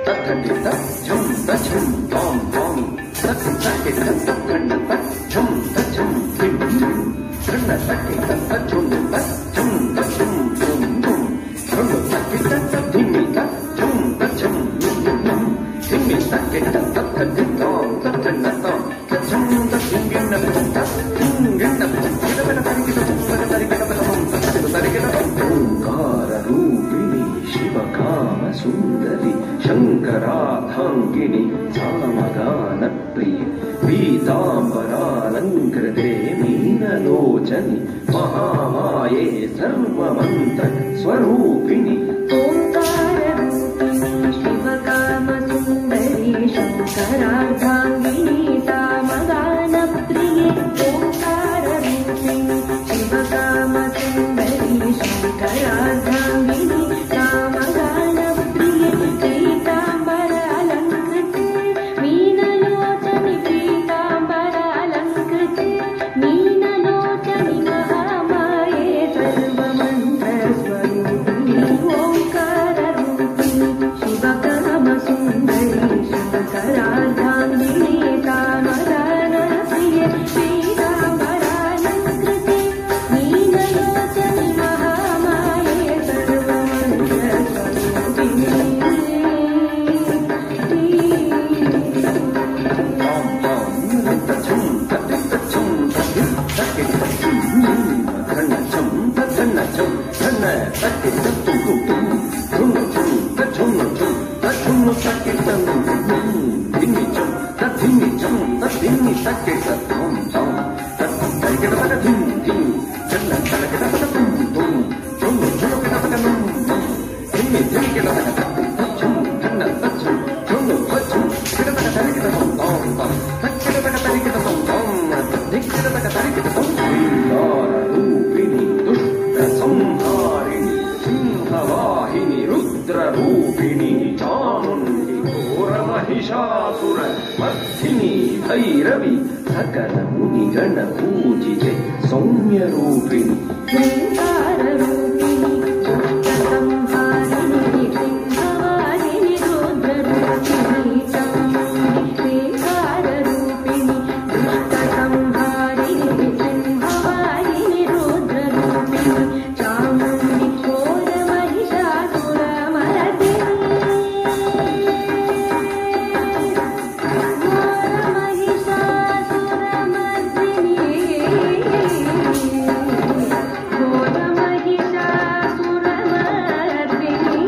ಸುಂದರಿ ಶಂಕರಾಧಾಂಗಿನಿ ಸಾಮಗಾನ ಪ್ರಿಯ ಪೀತಾಂಬರಾಲಂಕೃತೆ ಮೀನಲೋಚನಿ ಮಹಾಮಾಯೆ ಸರ್ವಮಂತ್ರ ಸ್ವರೂಪಿಣಿ ಶಿವಕಾಮ ಸುಂದರಿ ಶಂಕರಾಧಾಂಗಿನಿ ಸಾಮಗಾನ ಪ್ರಿಯ ಓಂಕಾರ ರೂಪಿಣಿ ಶಿವಕಾಮ ಸುಂದರಿ ಶಂಕರಾಧಾಂಗಿನಿ ಸಾಮಗಾನ ಪ್ರಿಯ ಪೀತಾಂಬರ ಅಲಂಕೃತೆ ಮೀನಲೋಚನಿ ಪೀತಾಂಬರ ಅಲಂಕೃತೆ ಮೀನಲೋಚನಿ ಮಹಾಮಾಯೆ ಸರ್ವಮಂತ್ರ ಸ್ವರೂಪಿಣಿ ಓಂಕಾರ ರೂಪಿಣಿ ಶಿವಕಾಮ ಸುಂದರಿ ಶಂಕರಾಧಾಂಗಿನಿ ಸಾಮಗಾನ ಪ್ರಿಯ ಪೀತಾಂಬರ ಅಲಂಕೃತೆ ಮೀನಲೋಚನಿ ಮಹಾಮಾಯೆ ಸರ್ವಮಂತ್ರ ಸ್ವರೂಪಿಣಿ ರೂಪಿಣಿ ದುಷ್ಟ ಸಂಹಾರಿಣಿ ಸಿಂಹವಾಹಿನಿ ರುದ್ರರೂಪಿಣಿ ಚಾಮುಂಡಿ ಘೋರ ಮಹಿಷಾಸುರ ಮರ್ಧಿನಿ ಭೈರವಿ ಸಕಲ ಮುನಿಗಣ ಪೂಜಿತೆ ಸೌಮ್ಯ ರೂಪಿಣಿ ಓಂಕಾರ ರೂಪಿಣಿ ದುಷ್ಟ ಸಂಹಾರಿಣಿ ಸಿಂಹವಾಹಿನಿ ರುದ್ರರೂಪಿಣಿ ಚಾಮುಂಡಿ ಓಂಕಾರ ರೂಪಿಣಿ ದುಷ್ಟ ಸಂಹಾರಿಣಿ ಸಿಂಹವಾಹಿನಿ ರುದ್ರರೂಪಿಣಿ ಚಾಮುಂಡಿ ಘೋರ ಮಹಿಷಾಸುರ ಮರ್ದಿನಿ ಘೋರ ಮಹಿಷಾಸುರ ಮರ್ದಿನಿ ಘೋರ ಮಹಿಷಾಸುರ ಮರ್ದಿನಿ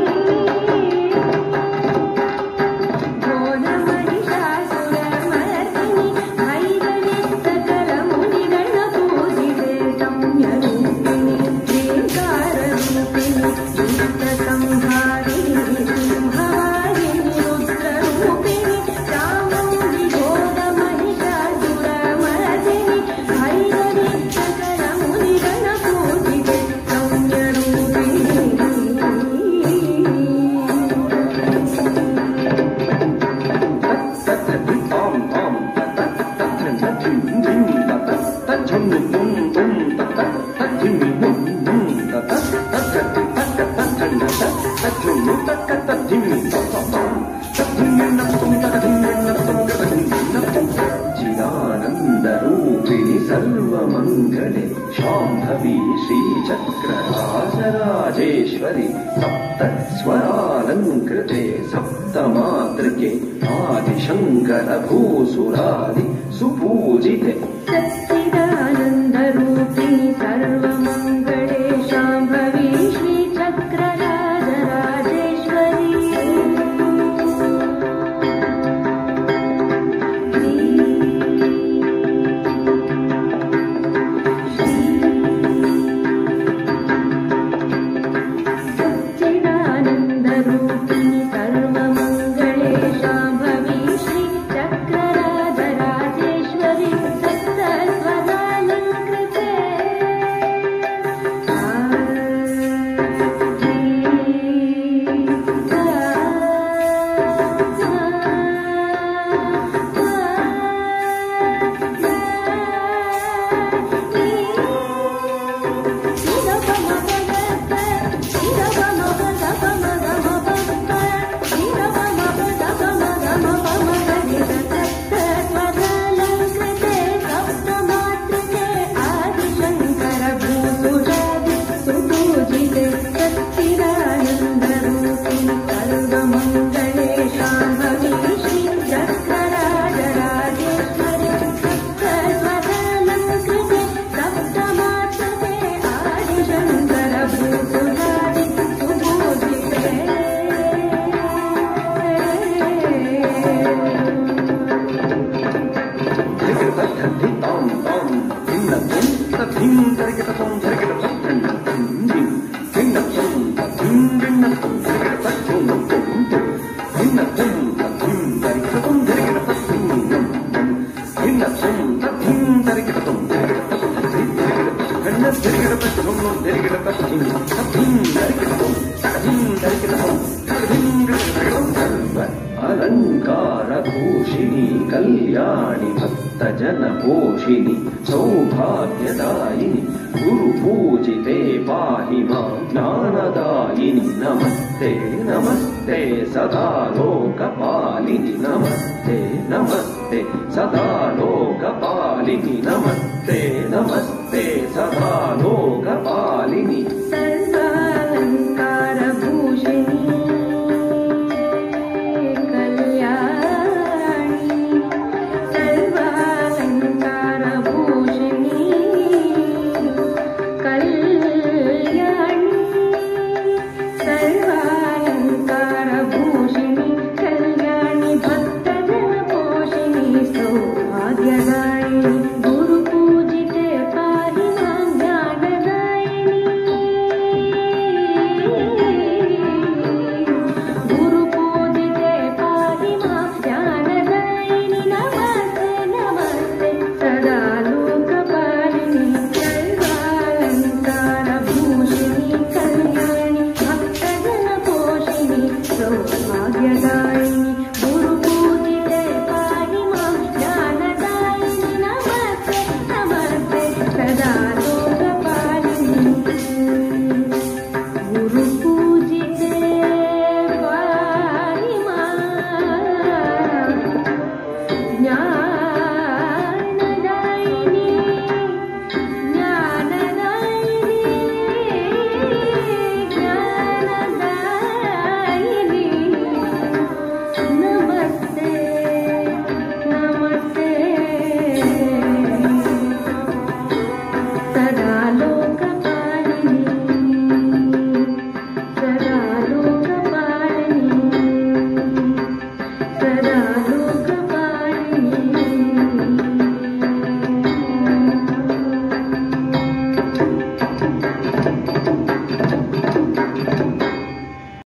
ಘೋರ ಮಹಿಷಾಸುರ ಮರ್ದಿನಿ ಭೈರವಿ ಸಕಲ ಮುನಿಗಣ ಪೂಜಿತೆ ಸೌಮ್ಯ ರೂಪಿಣಿ ಓಂಕಾರ ರೂಪಿಣಿ ದುಷ್ಟ ಸಂಹಾರಿಣಿ ಸಿಂಹವಾಹಿನಿ ರುದ್ರರೂಪಿಣಿ ಚಾಮುಂಡಿ ಘೋರ ಮಹಿಷಾಸುರ ಮರ್ದಿನಿ ಭೈರವಿ ಸಕಲ ಮುನಿಗಣ ಪೂಜಿತೆ ಸೌಮ್ಯ ರೂಪಿಣಿ ಚಿದಾನಂದ ರೂಪಿಣಿ ಸರ್ವಮಂಗಳೆ ಶಾಂಭವಿ ಶ್ರೀಚಕ್ರರಾಜರಾಜೇಶ್ವರಿ ಸಪ್ತ ಸ್ವರಾಲಂಕೃತೆ ಸಪ್ತ ಮಾತೃಕೆ ಆದಿಶಂಕರ ಭೂಸುರಾದಿ ಸುಪೂಜಿತೆ ಸಚ್ಚಿದಾನಂದ ರೂಪಿಣಿ ಸರ್ವಮಂಗಳೆ ಶಾಂಭವಿ ಶ್ರೀಚಕ್ರರಾಜರಾಜೇಶ್ವರಿ ಸಚ್ಚಿದಾನಂದ ರೂಪಿಣಿ ಸರ್ವಮಂಗಳೆ ಶಾಂಭವಿ ಶ್ರೀಚಕ್ರರಾಜರಾಜೇಶ್ವರಿ ಸಪ್ತ ಕಲ್ಯಾಣಿ ಭಕ್ತ ಜನ ಪೋಷಿಣಿ ಸೌಭಾಗ್ಯದಾಯಿನಿ ಗುರು ಪೂಜಿತೆ ಪಾಹಿ ಮಾಂ ಜ್ಞಾನದಾಯಿನಿ ನಮಸ್ತೆ ನಮಸ್ತೆ ಸದಾ ಲೋಕಪಾಲಿನಿ ನಮಸ್ತೆ ನಮಸ್ತೆ ಸದಾ ಲೋಕಪಾಲಿನಿ ನಮಸ್ತೆ ನಮಸ್ತೆ